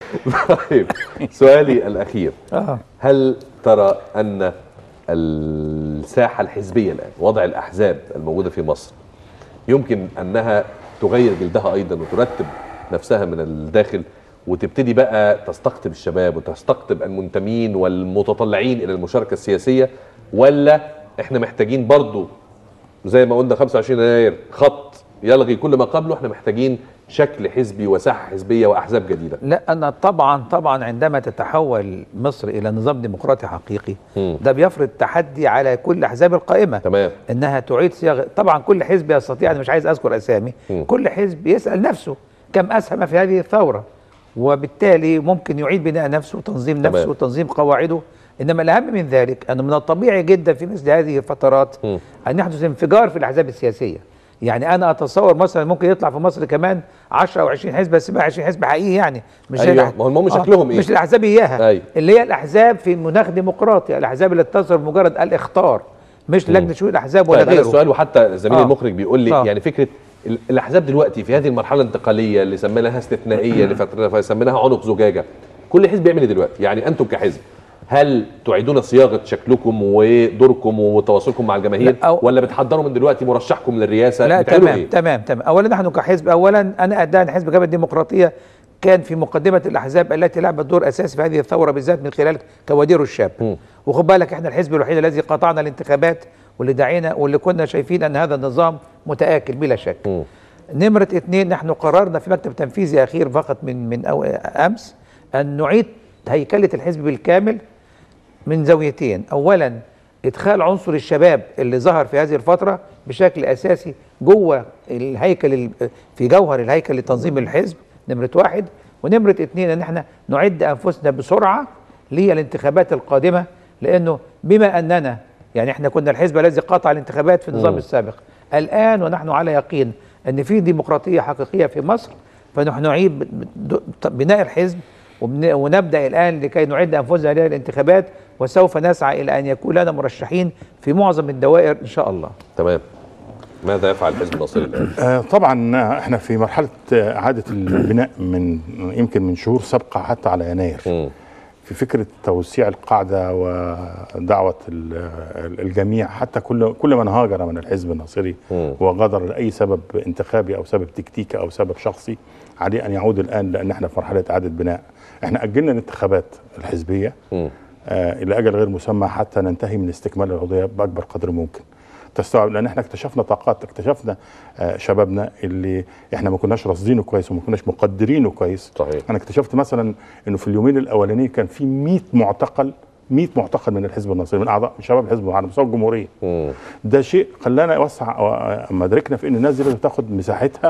طيب سؤالي الأخير، هل ترى أن الساحة الحزبية الآن، وضع الأحزاب الموجودة في مصر، يمكن أنها تغير جلدها أيضا وترتب نفسها من الداخل وتبتدي بقى تستقطب الشباب وتستقطب المنتمين والمتطلعين إلى المشاركة السياسية، ولا إحنا محتاجين برضو زي ما قلنا 25 يناير خط يلغي كل ما قبله، احنا محتاجين شكل حزبي وساحة حزبية وأحزاب جديدة؟ لا، أنا طبعا عندما تتحول مصر إلى نظام ديمقراطي حقيقي ده بيفرض تحدي على كل أحزاب القائمة. تمام. إنها تعيد صياغة. طبعا كل حزب يستطيع، أنا مش عايز أذكر أسامي، كل حزب يسأل نفسه كم أسهم في هذه الثورة، وبالتالي ممكن يعيد بناء نفسه وتنظيم نفسه وتنظيم قواعده. إنما الأهم من ذلك أنه من الطبيعي جدا في مثل هذه الفترات أن يحدث انفجار في الأحزاب السياسية. يعني أنا أتصور مثلا ممكن يطلع في مصر كمان 10 أو 20 حزب، بس بقى 20 حزب حقيقي يعني، مش أيوة. ما هم شكلهم إيه؟ مش الأحزاب إياها. أيوة. اللي هي الأحزاب في مناخ ديمقراطي، الأحزاب اللي تتصل بمجرد الإخطار، مش لجنة شؤون الأحزاب ولا طيب غيره. السؤال، وحتى زميلي المخرج بيقول لي يعني فكرة الأحزاب دلوقتي في هذه المرحلة الانتقالية اللي سميناها استثنائية اللي سميناها عنق زجاجة، كل حزب يعمل ايه دلوقتي؟ يعني انتم كحزب هل تعيدون صياغه شكلكم ودوركم وتواصلكم مع الجماهير، ولا بتحضروا من دلوقتي مرشحكم للرئاسه؟ لا تمام. اولا نحن كحزب، اولا انا ادعي حزب جبهه الديمقراطيه كان في مقدمه الاحزاب التي لعبت دور اساسي في هذه الثوره بالذات من خلال كوادير الشاب. وخد بالك احنا الحزب الوحيد الذي قاطعنا الانتخابات واللي دعينا واللي كنا شايفين ان هذا النظام متآكل بلا شك. نمره 2، نحن قررنا في مكتب تنفيذي اخير فقط من امس ان نعيد هيكله الحزب بالكامل من زاويتين. اولا ادخال عنصر الشباب اللي ظهر في هذه الفتره بشكل اساسي جوه الهيكل، في جوهر الهيكل لتنظيم الحزب، نمره 1. ونمره 2 ان احنا نعد انفسنا بسرعه للانتخابات القادمه، لانه بما اننا يعني احنا كنا الحزب الذي قاطع الانتخابات في النظام السابق، الان ونحن على يقين ان في ديمقراطيه حقيقيه في مصر، فنحن نعيد بناء الحزب ونبدأ الآن لكي نعد أنفسنا للانتخابات، وسوف نسعى إلى أن يكون لنا مرشحين في معظم الدوائر إن شاء الله. تمام. ماذا يفعل حزب الناصري الآن؟ طبعا احنا في مرحلة إعادة البناء يمكن من شهور سابقة حتى على يناير. في فكرة توسيع القاعدة ودعوة الجميع، حتى كل من هاجر من الحزب الناصري وغادر لأي سبب انتخابي أو سبب تكتيكي أو سبب شخصي، عليه أن يعود الآن، لأن احنا في مرحلة إعادة بناء. احنا أجلنا الانتخابات الحزبية إلى أجل غير مسمى حتى ننتهي من استكمال القضية بأكبر قدر ممكن. تستوعب، لأن احنا اكتشفنا طاقات، اكتشفنا شبابنا اللي احنا ما كناش راصدينه كويس وما كناش مقدرينه كويس. صحيح. أنا اكتشفت مثلا إنه في اليومين الأولانيين كان في 100 معتقل من الحزب الناصري، من أعضاء شباب الحزب على مستوى الجمهورية. ده شيء خلانا نوسع مدركنا في إن الناس دي لازم تاخد مساحتها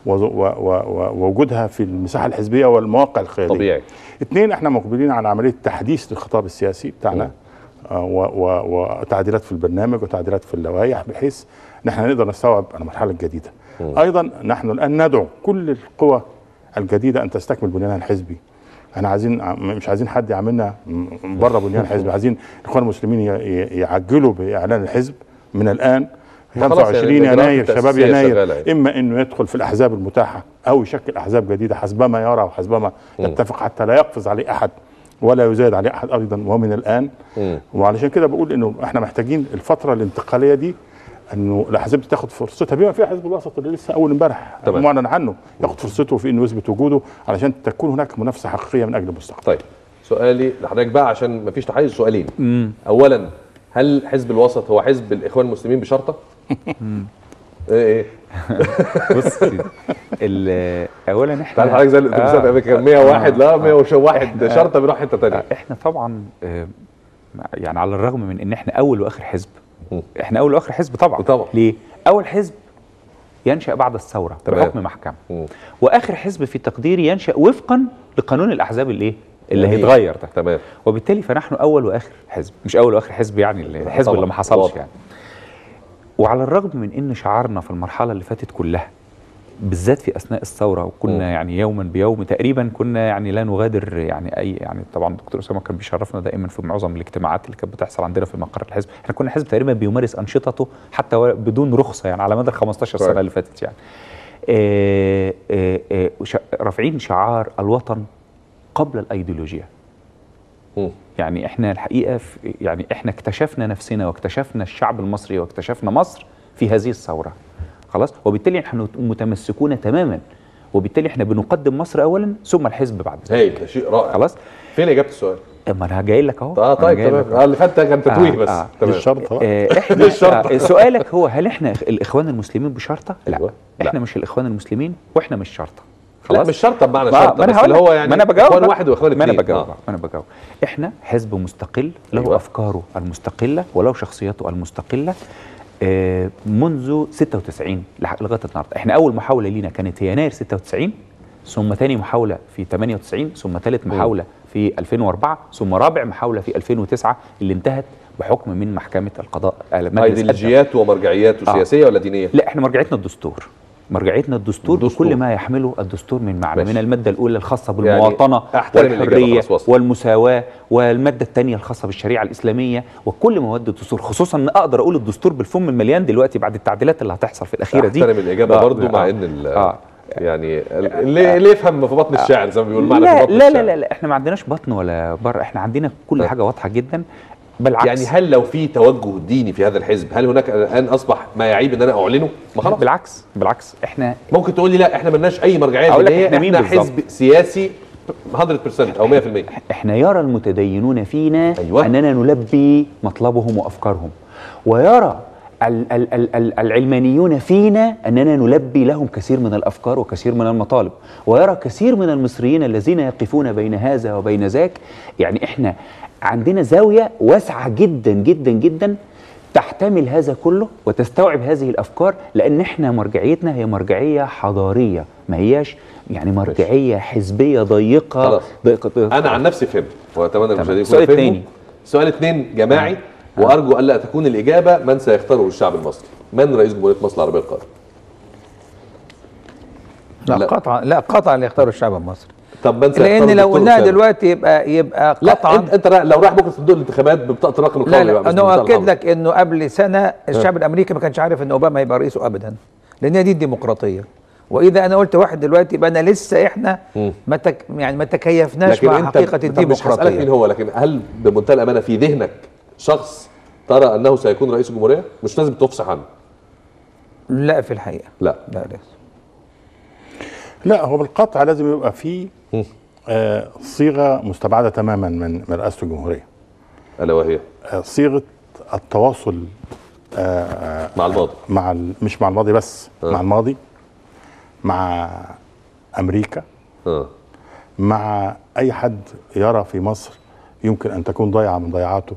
ووجودها في المساحة الحزبية والمواقع القيادية. طبيعي. 2، احنا مقبلين على عملية تحديث للخطاب السياسي بتاعنا، وتعديلات في البرنامج وتعديلات في اللوائح، بحيث نحن نقدر نستوعب المرحلة الجديدة. أيضا نحن الآن ندعو كل القوى الجديدة أن تستكمل بنيانها الحزبي. احنا مش عايزين حد يعملنا بره بنيان الحزب، عايزين الإخوان المسلمين يعجلوا بإعلان الحزب من الآن. 25 يناير شباب يناير إما أنه يدخل في الأحزاب المتاحة أو يشكل أحزاب جديدة حسبما يرى وحسبما يتفق، حتى لا يقفز عليه أحد ولا يزايد عليه أحد أيضا، ومن الآن. وعلشان كده بقول أنه احنا محتاجين الفترة الانتقالية دي أنه الأحزاب تاخد فرصتها، بما فيها حزب الوسط اللي لسه أول امبارح معلن عنه، ياخد فرصته في أنه يثبت وجوده علشان تكون هناك منافسة حقيقية من أجل المستقبل. طيب سؤالي لحضرتك بقى عشان مفيش تحيز، سؤالين. أولا، هل حزب الوسط هو حزب الإخوان المسلمين بشرطة؟ ايه بص اولا احنا تعرف حضرتك زي الاتوبيسات امريكا 101 لا 101 شرطه بيروح حته ثانيه. احنا طبعا يعني على الرغم من ان احنا اول واخر حزب، احنا اول واخر حزب طبعا. ليه؟ اول حزب ينشأ بعد الثوره بحكم محكمه، واخر حزب في تقديري ينشأ وفقا لقانون الاحزاب اللي هيتغير ده. تمام. وبالتالي فنحن اول واخر حزب، مش اول واخر حزب يعني الحزب اللي ما حصلش يعني. وعلى الرغم من ان شعارنا في المرحله اللي فاتت كلها بالذات في اثناء الثوره، وكنا يعني يوما بيوم تقريبا كنا يعني لا نغادر يعني طبعا الدكتور اسامه كان بيشرفنا دائما في معظم الاجتماعات اللي كانت بتحصل عندنا في مقر الحزب. احنا كنا حزب تقريبا بيمارس انشطته حتى بدون رخصه يعني على مدى 15 سنه اللي فاتت يعني. رافعين شعار الوطن قبل الايديولوجيا. يعني احنا الحقيقه يعني احنا اكتشفنا نفسنا واكتشفنا الشعب المصري واكتشفنا مصر في هذه الثوره. خلاص، وبالتالي احنا متمسكون تماما، وبالتالي احنا بنقدم مصر اولا ثم الحزب بعد ذلك. ده شيء رائع. خلاص، فين اجابه السؤال؟ ما انا جاي لك اهو. طيب تمام. اللي فات كان تتويه بس. تمام. الشرط احنا الشرطة. سؤالك هو هل احنا الاخوان المسلمين بشرطه؟ لا. أيوة. احنا مش الاخوان المسلمين واحنا مش شرطه. لا مش شرطه بمعنى شرطه، بس اللي هو يعني ما انا بجاوب اخوان واحد واخوان اثنين. ما انا بجاوب. احنا حزب مستقل له أيوة. افكاره المستقله وله شخصيته المستقله منذ 96 لغايه النهارده. احنا اول محاوله لينا كانت في يناير 96، ثم ثاني محاوله في 98، ثم ثالث محاوله في 2004، ثم رابع محاوله في 2009 اللي انتهت بحكم من محكمه القضاء. ايديولوجيات ومرجعيات سياسيه ولا دينيه؟ لا، احنا مرجعيتنا الدستور. مرجعيتنا الدستور بكل ما يحمله الدستور من معنى، من الماده الاولى الخاصه بالمواطنه يعني والحريه والمساواه، والماده الثانيه الخاصه بالشريعه الاسلاميه، وكل مواد الدستور. خصوصا ان اقدر اقول الدستور بالفم المليان دلوقتي بعد التعديلات اللي هتحصل في الاخيره دي. احترم الاجابه برضو مع ان يعني اللي يفهم في بطن الشعر زي ما بيقول معنى في بطن لا الشعر. لا احنا ما عندناش بطن ولا بر، احنا عندنا كل حاجه واضحه جدا. بالعكس، يعني هل لو في توجه ديني في هذا الحزب هل هناك الان اصبح ما يعيب ان انا اعلنه؟ ما خلاص. بالعكس احنا ممكن تقول لي لا احنا مالناش اي مرجعيه دينيه، احنا حزب سياسي 100% او 100%. احنا يرى المتدينون فينا أيوة. اننا نلبي مطلبهم وافكارهم، ويرى العلمانيون فينا أننا نلبي لهم كثير من الأفكار وكثير من المطالب، ويرى كثير من المصريين الذين يقفون بين هذا وبين ذاك. يعني إحنا عندنا زاوية واسعة جدا جدا جدا تحتمل هذا كله وتستوعب هذه الأفكار، لأن إحنا مرجعيتنا هي مرجعية حضارية، ما هياش يعني مرجعية حزبية ضيقة. أنا عن نفسي فهمت، وأتمنى المشاهدين يكونوا فهموا. سؤال 2 جماعي، وأرجو ألا تكون الإجابة من سيختاره الشعب المصري. من رئيس جمهورية مصر العربية القادم؟ لا قطعا اللي يختاروا الشعب المصري. طب من سيختاره؟ لان لو قلناها دلوقتي يبقى قطعا. لا انت لو رايح بكره صندوق الانتخابات ببطاقه الرقم القومي. لا انا اؤكد لك انه قبل سنه الشعب الامريكي ما كانش عارف ان اوباما هيبقى رئيسه ابدا، لان دي الديمقراطيه. واذا انا قلت واحد دلوقتي يبقى انا لسه احنا ما تكيفناش مع حقيقه الديمقراطيه. مش هسالك مين هو، لكن هل بمنتهى الامانه في ذهنك شخص ترى انه سيكون رئيس الجمهوريه؟ مش لازم تفصح عنه. لا في الحقيقه لا لا هو بالقطع لازم يبقى في صيغه مستبعده تماما من رئاسه الجمهوريه، الا وهي صيغه التواصل مع الماضي، مش مع الماضي بس، مع الماضي، مع امريكا، مع اي حد يرى في مصر يمكن ان تكون ضيعه من ضيعاته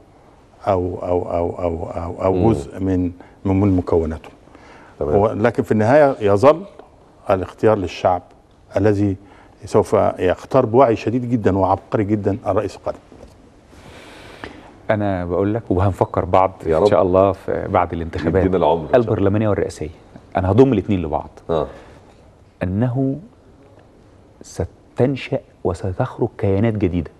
او جزء من مكوناته. لكن في النهايه يظل الاختيار للشعب الذي سوف يختار بوعي شديد جدا وعبقري جدا الرئيس القادم. انا بقول لك وهنفكر بعض ان شاء الله في بعد الانتخابات البرلمانيه والرئاسيه، انا هضم الاثنين لبعض. انه ستنشأ وستخرج كيانات جديده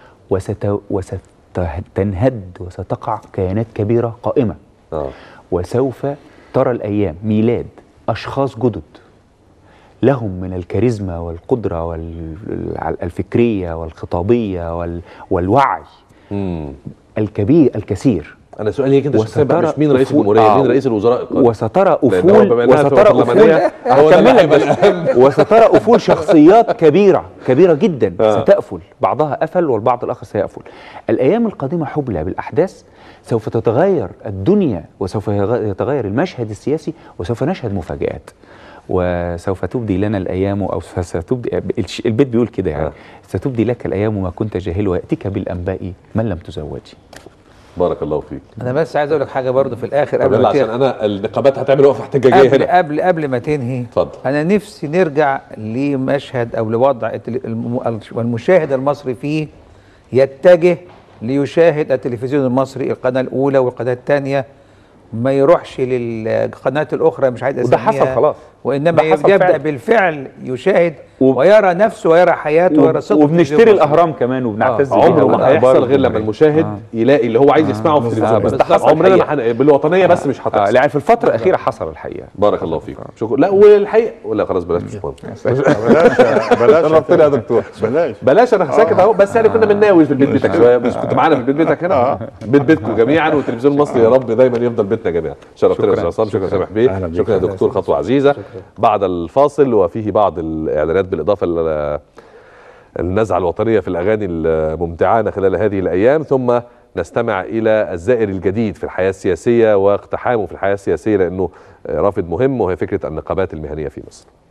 وستنهد وستقع كيانات كبيره قائمه. وسوف ترى الايام ميلاد اشخاص جدد لهم من الكاريزما والقدره الفكريه والخطابيه والوعي الكبير الكثير. انا سؤالي كده شخصيا بقى مش مين رئيس الجمهوريه، مين رئيس الوزراء القادم. وسترى افول شخصيات كبيره جدا ستأفل، بعضها أفل والبعض الآخر سيأفل. الأيام القادمة حبلى بالأحداث، سوف تتغير الدنيا وسوف يتغير المشهد السياسي وسوف نشهد مفاجآت، وسوف تبدي لنا الأيام أو ستبدي البيت بيقول كده يعني ستبدي لك الأيام ما كنت جاهل ويأتيك بالأنباء من لم تزوجي. بارك الله فيك. انا بس عايز اقول لك حاجه برضو في الاخر قبل ما عشان انا النقابات هتعمل وقفه احتجاجيه هنا قبل ما تنهي. اتفضل. انا نفسي نرجع لمشهد او لوضع والمشاهد المصري فيه يتجه ليشاهد التلفزيون المصري، القناه الاولى والقناه الثانيه، ما يروحش للقناه الاخرى مش عايز اسميها، وده حصل خلاص، وانما يبدا بالفعل يشاهد ويرى نفسه ويرى حياته ويرى صدقه. وبنشتري الاهرام كمان وبنعتز بيها. عمره ما هيحصل غير لما المشاهد يلاقي اللي هو عايز يسمعه في التلفزيون. بس ده حصل عمرنا الحقيقة. ما بالوطنيه بس مش هتحصل. يعني في الفتره الاخيره حصل الحقيقه. بارك الله فيكم. شكرا. لا والحقيقه ولا خلاص بلاش مش مهم. بلاش شرفتنا يا دكتور. بلاش انا ساكت اهو، بس يعني كنا بنناوي في البيت بيتك شويه، بس كنت معانا في البيت بيتك هنا. بيت بيتكم جميعا، والتلفزيون المصري يا رب دايما يفضل بيتنا جميعا. شرفتنا يا استاذ عصام. شكرا سامح بيه. شكرا يا دكتور خطوه عزيزه. بعد الفاصل وفيه بعض الاعلانات بالاضافه النزعه الوطنيه في الاغاني الممتعه خلال هذه الايام، ثم نستمع الى الزائر الجديد في الحياه السياسيه واقتحامه في الحياه السياسيه، لانه رافد مهم وهي فكره النقابات المهنيه في مصر.